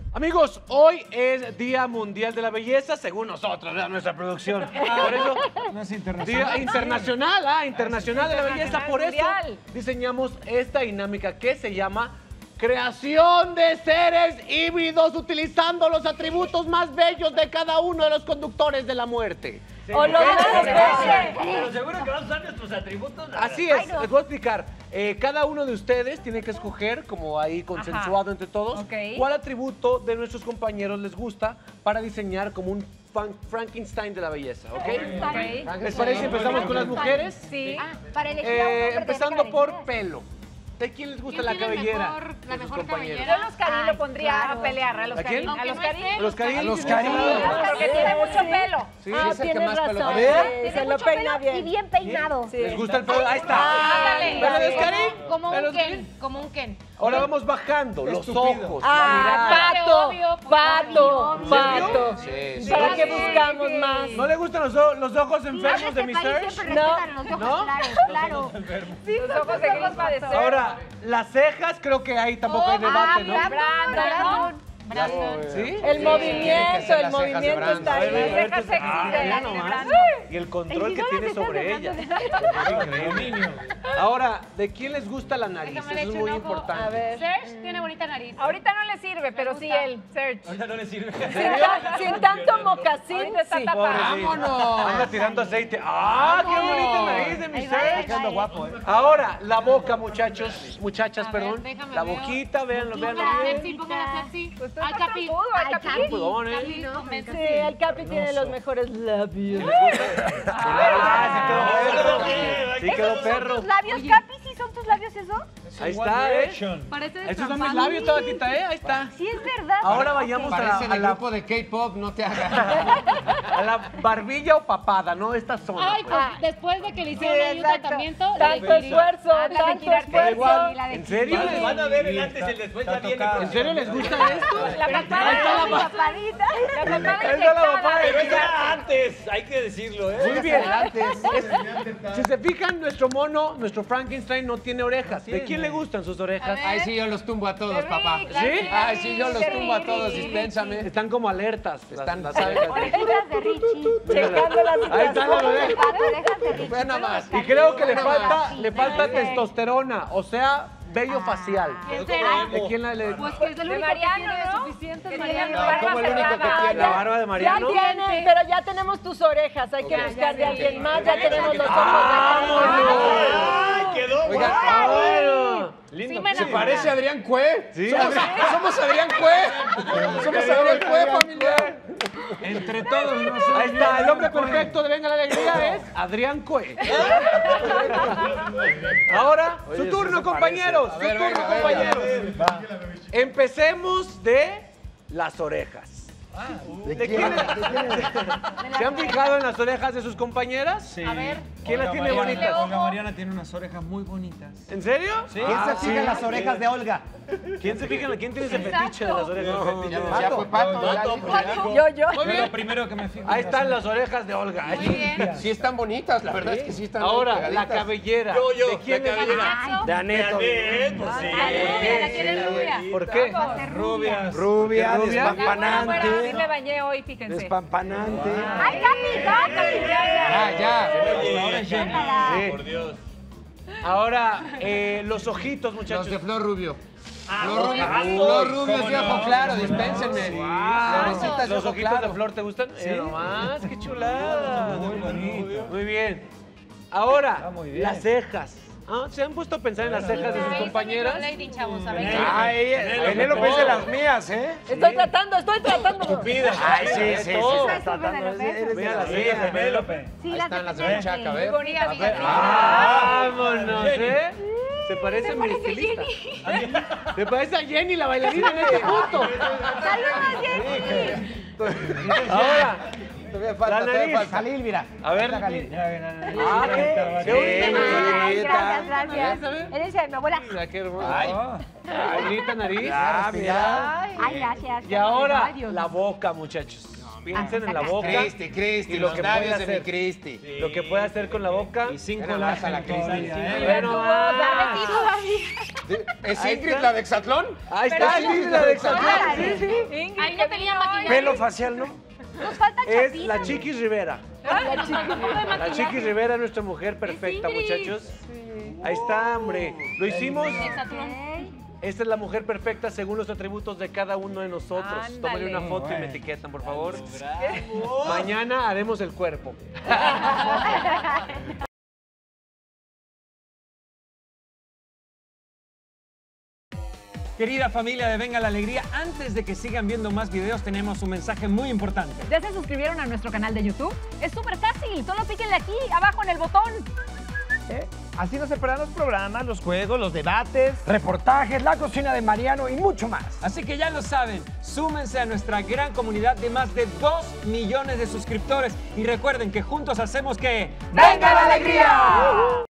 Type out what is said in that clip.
Amigos, hoy es Día Mundial de la Belleza, según nosotros, nuestra producción. Por eso, No es internacional. Día Internacional de la Belleza. Por eso diseñamos esta dinámica que se llama creación de seres híbridos utilizando los atributos más bellos de cada uno de los conductores de la muerte. Sí. O los Pero seguro que vamos a usar nuestros atributos. Así es, les voy a explicar. Cada uno de ustedes tiene que escoger, como ahí consensuado entre todos, cuál atributo de nuestros compañeros les gusta para diseñar como un Frankenstein de la belleza, ¿ok? ¿Les parece? Empezamos con las mujeres. Sí. Para elegir a un hombre empezando por pelo. ¿De quién les gusta la cabellera? la mejor compañeros. cabellera? Yo los Karim lo pondría a pelear, a los Karim. ¿A los Karim. ¿A los Karim? A los Karim. Porque tiene mucho pelo. Sí, es el que más pelo. A ver. Tiene mucho pelo y bien peinado. ¿Les gusta el pelo? Ahí está. Ándale. ¿Pelo de Karim? Como ¿Pelo un de Ken, Karim? como un Ken. Ahora vamos bajando, los Estúpido. ojos, la Pato, obvio, pato, obvio. pato. Sí, ¿Para qué buscamos más? mirada. ¿No le gustan los ojos enfermos de mi Search? Siempre No. respetan los ojos ¿No? claros, claro. Los ojos de Grisma de Ser. Ahora, las cejas, creo que ahí tampoco hay debate, ¿no? Brandon. ¿Sí? El movimiento las cejas de está Brandon. ahí. A ver, Las cejas sexy de mira nomás. Brandon. Y el control que tiene sobre ella. Increíble. Ahora, ¿de quién les gusta la nariz? Déjame Eso le es echo muy un ojo. importante. A ver. Serge tiene bonita nariz. Ahorita no le sirve, pero sí él, Serge. Ahorita no le sirve. Sin tanto mocasín, está tapado. ¡Vámonos! Anda tirando aceite. ¡Ah, qué bonita nariz de mi Search! Quedando guapo, ¿eh? Ahora, la boca, muchachas, A ver, perdón. déjame La veo. boquita, véanlo Póngala bien. sexy, póngala sexy. Pues tú Ay, estás Capi. trompudo, Ay, Capi. Capi. Perdón, ¿eh? Capi, no, me Sí, el Capi tiene los mejores labios. ¡Ah, sí quedó perro! ¡Sí quedó perro! ¿Tus labios, Capi? ¿Sí son tus labios eso? Ahí está, ¿eh? Parece Esos son mis labios, toda quita, ¿eh? Ahí está. Sí, es verdad. Ahora vayamos Parece a el la grupo de K-pop, no te hagas. a la barbilla o papada, ¿no? Esta zona. Ay, pues después de que le hicieron ahí un tratamiento, Tanto esfuerzo, Ándale, tanto girar esfuerzo. ¿En serio? Van a ver el antes y el después, ya viene. ¿En serio les gusta esto? La papada, Ahí está la la papadita. La papada Ahí está la papada. Pero eso era antes, hay que decirlo, ¿eh? Muy bien. Si se fijan, nuestro mono, nuestro Frankenstein no tiene orejas. ¿De quién le gustan sus orejas? Ay, sí, yo los tumbo a todos, papá. ¿Sí? Ay, sí, yo los tumbo a todos, dispénsame. Están como alertas. Están- las abejas. Orejitas de Richie. Checando la Ahí están las orejas. Orejas de Richie. Ve nada más. Y creo que le Bueno, falta testosterona, o sea, vello facial. ¿Quién será? ¿De quién le Pues que es el De único Mariano, que tiene ¿no? suficientes, Que Mariano. tiene barba como el único que cerrada. tiene la barba de Ya Mariano? tiene, pero ya tenemos tus orejas, hay que buscar de alguien más, ya tenemos los ojos ¡Vámonos! ¡Ay, quedó! Oiga, Bueno. Lindo. me ¿se enamora. parece a Adrián Cue? Sí. Somos Adrián Cue. Somos Adrián Cue, familia. Entre todos nosotros. Ahí está, el hombre perfecto de Venga la Alegría es Adrián Cue. Ahora, su turno, compañeros. Su turno, venga, compañeros. Empecemos de las orejas. ¿De quién? ¿Se han fijado en las orejas de sus compañeras? Sí. A ver. ¿Quién las tiene bonitas? Olga Mariana tiene unas orejas muy bonitas. ¿En serio? Sí. ¿Quién se fija en las orejas de Olga? ¿Quién se fija? ¿Quién tiene ese fetiche de las orejas? Ya fue Pato. Yo. Muy Fue bien. lo primero que me fijo. Ahí están las orejas de Olga. Muy bien. Sí están bonitas, la verdad es que sí están Ahora, la pegaditas. cabellera. Yo, ¿De quién la es? cabellera. De Anet. Pues sí. Rubia, la quiere rubia. ¿Por qué? Va a ser Rubias. Rubia, Rubia. Sí despampanante. me bañé hoy, fíjense. Despampanante. Ay, Capi, no, Capi, Ya. Ahora es Jenny. Sí. Por Dios. Ahora, los ojitos, Los muchachos. de Flor Rubio. Flor ojitos. Rubio es de ojo claro, dispénsenme. Florecitas de ¿Los ojo ojitos de claro. Flor te gustan? Sí. Nomás, qué chulada. Muy bonito. Muy bien. Ahora, Está muy bien. las cejas. ¿Ah? ¿Se han puesto a pensar en las cejas de sus compañeras? Lady, chavos, a ver. Ay, Penélope es de las mías, ¿eh? Estoy tratando. Ay, sí. Todo. Eso es Penélope. Mira las Sí, cejas. Penélope. Sí, Ahí las están las de de Penélope. Chaca, Muy ¿ves? bonita, fíjate. Vámonos, ¿eh? ¿Se parece a mi estilista? ¿Te parece a Jenny, la bailarina en este punto? ¡Saludos, Jenny! Ahora, Todavía La falta, nariz. Jalil, mira. a ver. Ah, qué bonita Ay, nariz. gracias, gracias. A ver. Eres de mi abuela. Mira, qué hermoso. Ay. Ay, bonita nariz. Ah, mira. Ay, gracias. Y ahora, Ay, Dios. la boca, muchachos. Piensen en la boca. Cristi, Y lo los que puede labios de mi hacer. Cristi. Lo que puede hacer con la boca. Y sin Mira, vas a la colágeno crisis. todavía, ¿eh? Bueno, Tuvo ah. diabetes todavía. ¿Es Ingrid la de Exatlón? Ahí está Ingrid, la de Exatlón. Ahí no tenía maquillaje. Pelo facial, ¿no? Nos falta Es Chapita. la Chiquis Rivera. La Chiquis Rivera es nuestra mujer perfecta, muchachos. Ahí está, hombre. Lo hicimos. Esta es la mujer perfecta según los atributos de cada uno de nosotros. Ándale. Tómale una foto y me etiquetan, por favor. Mañana haremos el cuerpo. Querida familia de Venga la Alegría, antes de que sigan viendo más videos, tenemos un mensaje muy importante. ¿Ya se suscribieron a nuestro canal de YouTube? Es súper fácil, solo píquenle aquí, abajo en el botón. Así no se perderán los programas, los juegos, los debates, reportajes, la cocina de Mariano y mucho más. Así que ya lo saben, súmense a nuestra gran comunidad de más de 2 millones de suscriptores y recuerden que juntos hacemos que... ¡Venga la Alegría!